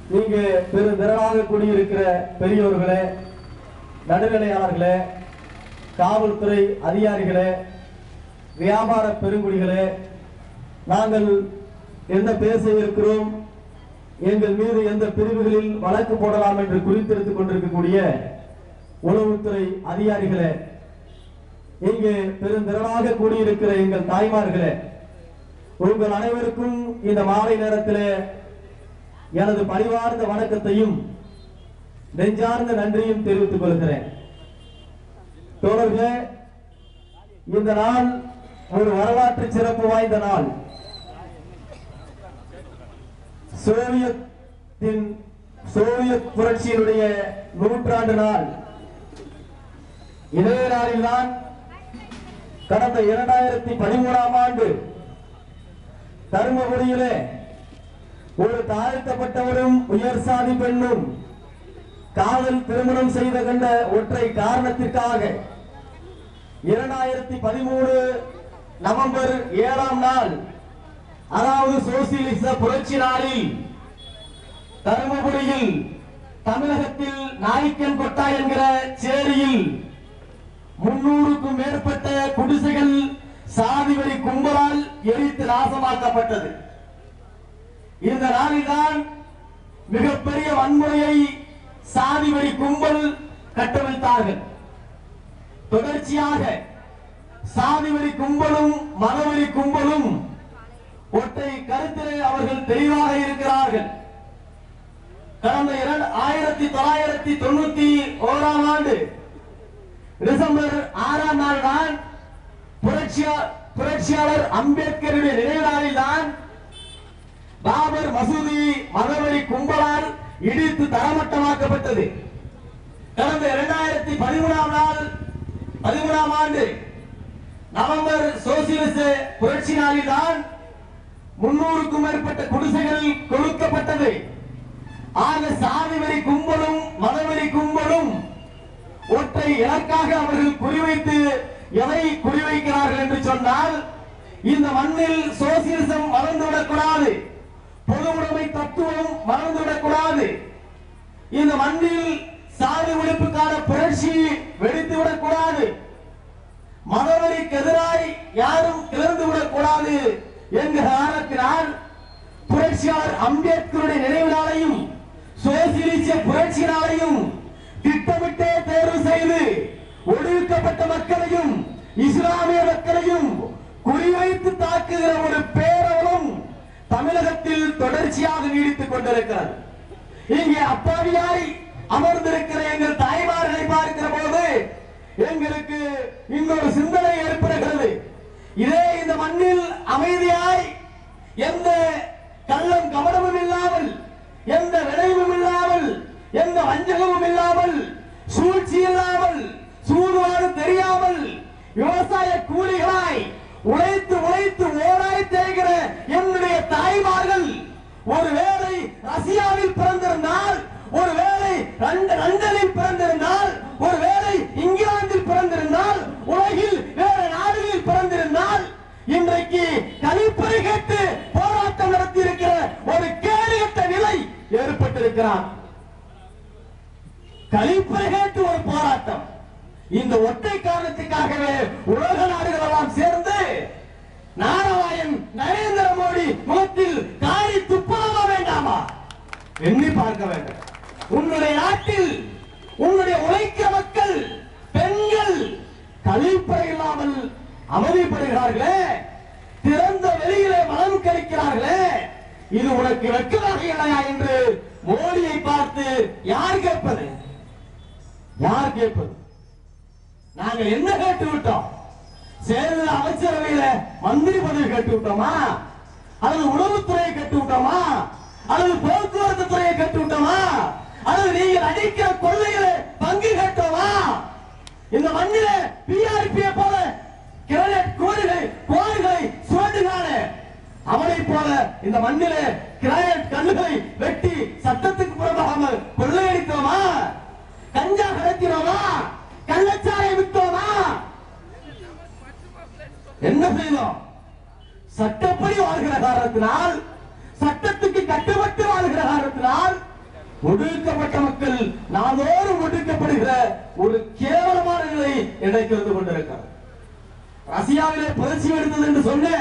இங்கு பெருந்திரளாக கூடியிருக்கிற பெரியோர்களே, நடுநிலையாளர்களே, காவல்துறை அதிகாரிகளே, வியாபார பெருங்குடிகளே, நாங்கள் என்ன பேச இருக்கிறோம், எங்கள் மீது எந்த பிரிவுகளில் வழக்கு போடலாம் என்று குறித்தெடுத்துக் கொண்டிருக்கக்கூடிய உளவுத்துறை அதிகாரிகளே, இங்கு பெருந்திரளாக கூடியிருக்கிற எங்கள் தாய்மார்களே, உங்கள் அனைவருக்கும் இந்த மாலை நேரத்தில் எனது பணிவார்ந்த வணக்கத்தையும் நெஞ்சார்ந்த நன்றியும் தெரிவித்துக் கொள்கிறேன். தோழர்களே, இந்த நாள் ஒரு வரலாற்று சிறப்பு வாய்ந்த நாள். சோவியத் புரட்சியினுடைய 100ஆண்டு நாள். இதே நாளில்தான் கடந்த 2013ஆம் ஆண்டு தருமபுரியிலே ஒரு தாழ்த்தப்பட்டவரும் உயர் சாதி பெண்ணும் காதல் திருமணம் செய்த கண்ட ஒற்றை காரணத்திற்காக 2013 நவம்பர் 7ஆம் நாள், அதாவது சோசியலிச புரட்சி நாளில் தருமபுரியில் தமிழகத்தில் நாய்க்கன் கொட்டா என்கிற சேரியில் 300க்கும் மேற்பட்ட குடிசைகள் சாதிவரி கும்பலால் எரித்து நாசமாக்கப்பட்டது. இந்த நாளில்தான் மிகப்பெரிய வன்முறையை சாதிவரி கும்பல் கட்டமைத்தார்கள். தொடர்ச்சியாக சாதிவரி கும்பலும் மதவெறி கும்பலும் ஒற்றை கருத்திலே அவர்கள் தெளிவாக இருக்கிறார்கள். கடந்த 1991ஆம் ஆண்டு டிசம்பர் 6ஆம் நாள் தான் புரட்சியாளர் அம்பேத்கருடைய நினைவு நாளில் தான் பாபர் மசூதி மதவெறி கும்பலால் இடித்து தரமட்டமாக்கப்பட்டது. கடந்த 2013ஆம் ஆண்டு நவம்பர் சோசியலிச புரட்சி நாளில் தான் 300க்கும் மேற்பட்ட குடிசைகள் கொளுத்தப்பட்டது. ஆக சாதிவெறி கும்பலும் மதவெறி கும்பலும் ஒற்றை இலக்காக அவர்கள் குறிவைத்து எதை குறிவைக்கிறார்கள் என்று சொன்னால், இந்த மண்ணில் சோசியலிசம் வளர்ந்துவிடக்கூடாது, பொதுவுடைமை தத்துவம் வளர்ந்துவிடக்கூடாது, இந்த மண்ணில் சாதி ஒழிப்புக்கான புரட்சி வெடித்துவிடக்கூடாது, மதவெறிக்கு எதிராய் யாரும் கிளர்ந்துவிடக் கூடாது என்கிற காரணத்தினால் புரட்சியாளர் அம்பேத்கருடைய நினைவு நாளையும் சோசியலிச புரட்சி நாளையும் திட்டமிட்டே தேர்வு செய்து ஒடுக்கப்பட்ட மக்களையும் இஸ்லாமிய மக்களையும் குறிவைத்து தாக்குகிற ஒரு பேரவலம் தமிழகத்தில் தொடர்ச்சியாக நீடித்துக் கொண்டிருக்கிறது. இங்கே அப்பாவியாய் அமர்ந்திருக்கிற எங்கள் தாய்மார்களை பார்க்கிற போது எங்களுக்கு இன்னொரு சிந்தனை ஏற்படுகிறது. இதே இந்த மண்ணில் அமைதியாய் எந்த கள்ளம் கவனமும் இல்லாமல், எந்த விளைவும் இல்லாமல், எந்த வஞ்சகமும் இல்லாமல், சூழ்ச்சி இல்லாமல், சூதுவாடு தெரியாமல் விவசாய கூலிகளாய் உழைத்து உழைத்து ஓராய் தேய்கிற என்னுடைய தாய்மார்கள் ஒருவேளை ரஷ்யாவில் பிறந்திருந்தால், ஒருவேளை லண்டனில் பிறந்திருந்தால், ஒருவேளை இங்கிலாந்தில் பிறந்திருந்தால், உலகில் வேறு நாடுகளில் பிறந்திருந்தால், இன்றைக்கு கழிப்பறை கேட்டு போராட்டம் நடத்தி இருக்கிற ஒரு கேடுகட்ட நிலை ஏற்பட்டிருக்கிறார். கழிப்பறை கேட்டு ஒரு போராட்டம். இந்த ஒற்றை காரணத்துக்காகவே உலக நாடுகள் எல்லாம் சேர்ந்து நாராயண் நரேந்திர மோடி முகத்தில் காரி துப்பலாமா வேண்டாமா எண்ணி பார்க்க வேண்டும். உன்னுடைய நாட்டில் உன்னுடைய உழைக்கிற மக்கள், பெண்கள் கழிப்பறை இல்லாமல் அமைதிப்படுகிறார்களே, திறந்த வெளியிலே மனம் கழிக்கிறார்களே, இது உனக்கு வெட்கமாக இல்லையா என்று மோடியை பார்த்து யார் கேட்பது? யார் கேட்பது? நாங்கள் என்ன கேட்டு விட்டோம்? சேர்ந்த அமைச்சரவையில மந்திரி பதவி கேட்டு விட்டோமா? அல்லது உணவுத்துறையை கேட்டு விட்டோமா? அல்லது போக்குவரத்து துறையை கேட்டு விட்டோமா? அல்லது நீங்கள் அடிக்கிற கொள்ளைகளை பங்கு கேட்டோமா? இந்த மண்ணிலே பிஆர்பியை போல கிரேனைட் கோடுகளை சுவடுகான அவனை போல இந்த மண்ணிலே கிரேனைட் கல்லுகளை வெட்டி சட்டத்துக்கு புறம்பாகாமல் கொள்ளையடித்தோமா? கஞ்சா கடத்தினோமா? கள்ளச்சாரை விட்டோமா? என்ன செய்தோம்? சட்டப்படி வாழ்கிற காரணத்தினால், சட்டத்துக்கு கட்டுப்பட்டு வாழ்கிற காரணத்தினால் ஒடுக்கப்பட்ட மக்கள் நாளோறும் ஒடுக்கப்படுகிற ஒரு கேவலமான நிலை இன்றைக்கு வந்து கொண்டிருக்கிறது. ரஷ்யாவிலே புரட்சி எடுத்தது என்று சொன்ன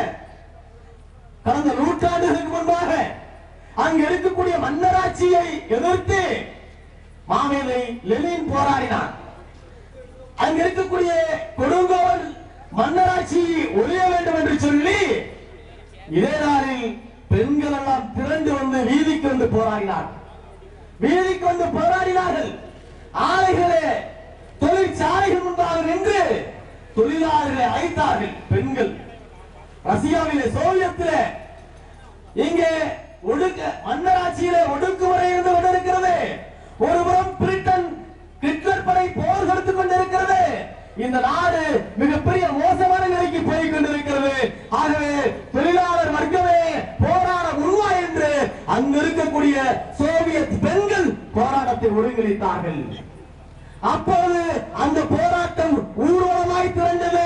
கடந்த நூற்றாண்டுகளுக்கு முன்பாக அங்கு இருக்கக்கூடிய மன்னராட்சியை எதிர்த்து மாமேதை லெனின் போராடினார். அங்கு இருக்கக்கூடிய கொடுங்கோல் மன்னராட்சி ஒழிய வேண்டும் என்று சொல்லி இதே நாளில் பெண்கள் எல்லாம் திரண்டு வந்து வீதிக்கு வந்து போராடினார். வீதிக்கு வந்து போராடினார்கள். ஆலைகளே தொழிற்சாலைகள் முன்பாக நின்று தொழிலாளர்களை அழைத்தார்கள் பெண்கள். ரஷ்யாவிலே சோவியத்திலே இங்கே ஒடுக்க மன்னராட்சியிலே ஒடுக்குமுறை இருந்து கொண்டிருக்கிறது. ஒருபுறம் பிரிட்டன் ஹிட்லர் படை போர் கொடுத்துக் கொண்டிருக்கிறது. இந்த நாடு மிகப்பெரிய மோசமான நிலைக்கு போய் கொண்டிருக்கிறது. ஆகவே தொழிலாளர் வர்க்கமே போராட உருவா என்று அங்கு இருக்கக்கூடிய சோவியத் பெண்கள் போராட்டத்தை ஒருங்கிணைத்தார்கள். அப்போது அந்த போராட்டம் ஊர்வலமாய் திரண்டது.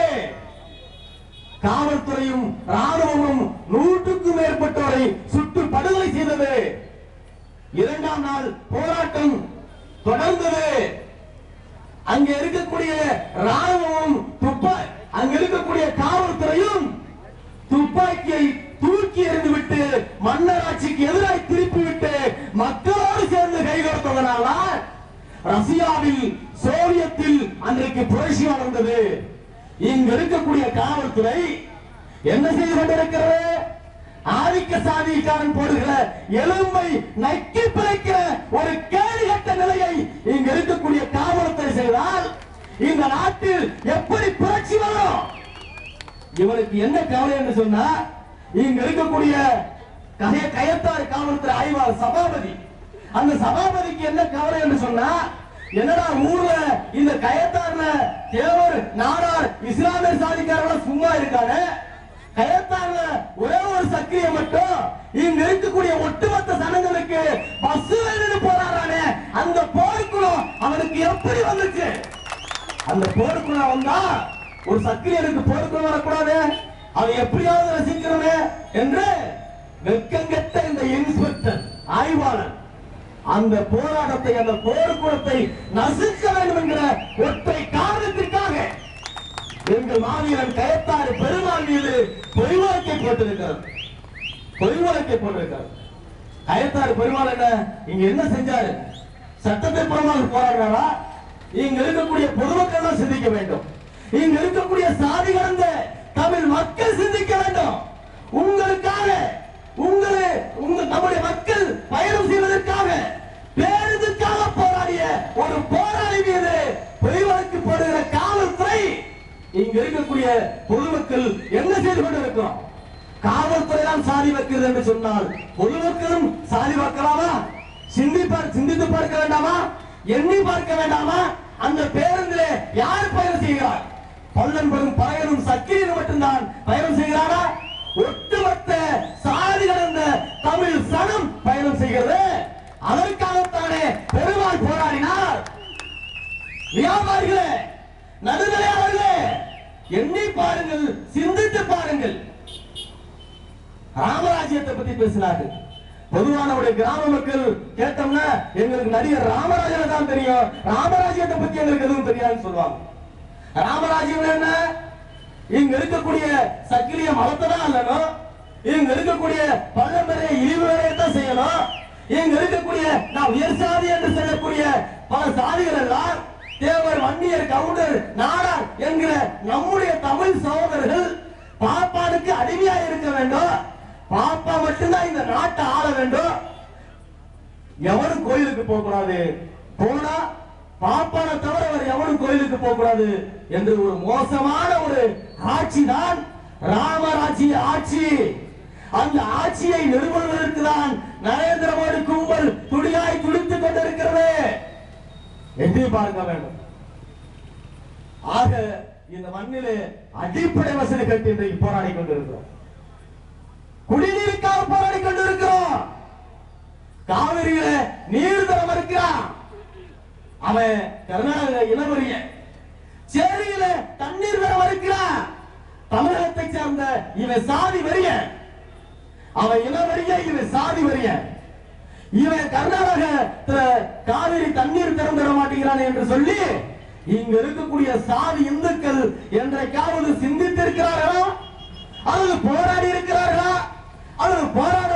காவல்துறையும் ராணுவமும் 100க்கும் மேற்பட்டோரை சுட்டு படுகொலை செய்தது. இரண்டாம் நாள் போராட்டம் தொடர்ந்தது. அங்க இருக்கக்கூடிய ராணுவமும் அங்க இருக்கக்கூடிய காவல்துறையும் துப்பாக்கியை தூக்கி எறிந்துவிட்டு மன்னராட்சிக்கு எதிராக திருப்பிவிட்டு மக்களோடு சேர்ந்து கைகோர்த்ததனால ரஷ்யாவில் சோவியத்தில் அன்றைக்கு புரட்சி வளர்ந்தது. இங்க இருக்கக்கூடிய காவல்துறை என்ன செய்து கொண்டிருக்கிறது? ஆதிக்க சாதிக்காரன் போடுகிற எலும்பை நக்கி பிழைக்கிற ஒரு கேடுகட்ட நிலையை இங்க இருக்கக்கூடிய காவல்துறை செய்தால் இந்த நாட்டில் எப்படி புரட்சி வரும்? இவருக்கு என்ன கவலை என்று சொன்னா, இங்க இருக்கக்கூடிய கயத்தாறு காவல்துறை ஆய்வாளர் சபாபதி, அந்த சபாபதிக்கு என்ன கவலை என்று சொன்னா, என்னடா ஊர்ல இந்த கயத்தாறுல தேவர் நாடார் இஸ்லாமிய சாதிக்காரர்கள் சும்மா இருக்காரு, கயத்தாறுல ஒரே ஒரு சக்கிரிய மட்டும் இங்க இருக்கக்கூடிய ஒட்டுமொத்த சனங்களுக்கு பஸ் வேணும்னு போராடுறானே, அந்த போர்க்குளம் அவனுக்கு எப்படி வந்துச்சு? அந்த போர்க்குளம் வந்தா ஒரு சக்கிரியனுக்கு போர்க்குளம் வரக்கூடாது, அவன் எப்படியாவது ரசிக்கிறோமே என்று வெட்கங்கெட்ட இந்த இன்ஸ்பெக்டர் ஆய்வாளர் அந்த போராட்டத்தை, அந்த போர்க்குளத்தை நசுக்க வேண்டும் என்கிற ஒற்றை காரணத்திற்காக எங்கள் மாவீரன் கயத்தாறு பெருமாள் மீது பொய் வழக்கை போட்டிருக்கிறார். கயத்தாறு பெருமாள் இங்க என்ன செஞ்சாரு? சட்டத்தை புறமாக போராடுறாரா? இங்க இருக்கக்கூடிய பொதுமக்கள் சிந்திக்க வேண்டும். இங்க இருக்கக்கூடிய சாதி கடந்த தமிழ் மக்கள் சிந்திக்க வேண்டும். உங்களுக்காக நம்முடைய மக்கள் பயணம் செய்வதற்காக பேருந்துக்காக போராடிய ஒரு போராளி மீது பொய் வழக்கு போடுகிற காவல்துறை இங்க இருக்கக்கூடிய பொதுமக்கள் என்ன செய்து கொண்டிருக்கிறோம்? காவல்துறை தான் சாதி வைக்கிறது என்று சொன்னால் பொதுமக்களும் சாதி வைக்கலாமா? சிந்தித்து பார்க்க வேண்டாமா? எண்ணி பார்க்க வேண்டாமா? அந்த பேருந்திலே யார் பயணம் செய்கிறார்? பல்லன்பரும் பறையனும் சக்கிரியனும் மட்டும்தான் பயணம் செய்கிறாரா? ஒட்டுமொத்த சாதி கடந்த தமிழ் சனம் பயணம் செய்கிறது. அதற்காகத்தானே பெருமாள் போராடினார். வியாபாரிகளே, நடுநிலையாளர்களே, எண்ணி பாருங்கள், சிந்தித்து பாருங்கள். ராமராஜ்யத்தை பத்தி பேசினார்கள். பொதுவான கிராம மக்கள் கேட்டோம்னா எங்களுக்கு நடிகர் ராமராஜனை தான் தெரியும், ராமராஜ்யத்தை பத்தி எங்களுக்கு எதுவும் தெரியாதுன்னு சொல்லுவாங்க. ராமராஜ்யம் என்ன? இங்க இருக்கக்கூடிய சக்கிலிய மலத்தை தான் அல்லணும், இங்க இருக்கக்கூடிய பல்லம்பெரிய இழிவு வேலையை தான் செய்யணும், இங்க இருக்கக்கூடிய நான் உயர் சாதி என்று சொல்லக்கூடிய பல சாதிகள் எல்லாம் தேவர், வன்னியர், கவுண்டர், நாடார் என்கிற நம்முடைய தமிழ் சகோதரர்கள் பாப்பானுக்கு அடிமையா இருக்க வேண்டும். பாப்பா மட்டும்தான் இந்த நாட்டை ஆள வேண்டும். எவனும் கோயிலுக்கு போக கூடாது, போனா பாப்பான தவிர அவர் எவனும் கோயிலுக்கு போக கூடாது என்று ஒரு மோசமான ஒரு ஆட்சி தான் ராமராஜ்ய ஆட்சி. அந்த ஆட்சியை நிறுவுவதற்கு தான் நரேந்திர மோடி கும்பல் துடியாய் துடித்துக் கொண்டிருக்கிறது. எட்டி பார்க்க வேண்டும். ஆக இந்த மண்ணிலே அடிப்படை வசதி கட்டி இன்றைக்கு போராடி கொண்டிருக்கிறோம். குடிநீருக்காக போராடி கொண்டிருக்கிறோம். காவிரியில நீர் தர மறுக்கிறான் அவன், கர்நாடக இனவரிய. சேரியில தண்ணீர் தர மறுக்கிறான் தமிழகத்தை சேர்ந்த இவன் சாதி வரிய. அவன் இனவரிய, இவன் சாதி வரிய. இவன் கர்நாடகத்துல காவிரி தண்ணீர் திறந்துட மாட்டேங்கிறான் என்று சொல்லி இங்க இருக்கக்கூடிய சாதி இந்துக்கள் என்றைக்காவது சிந்தித்திருக்கிறார்களா? அல்லது போராடி இருக்கிறார்களா? அல்லது போராட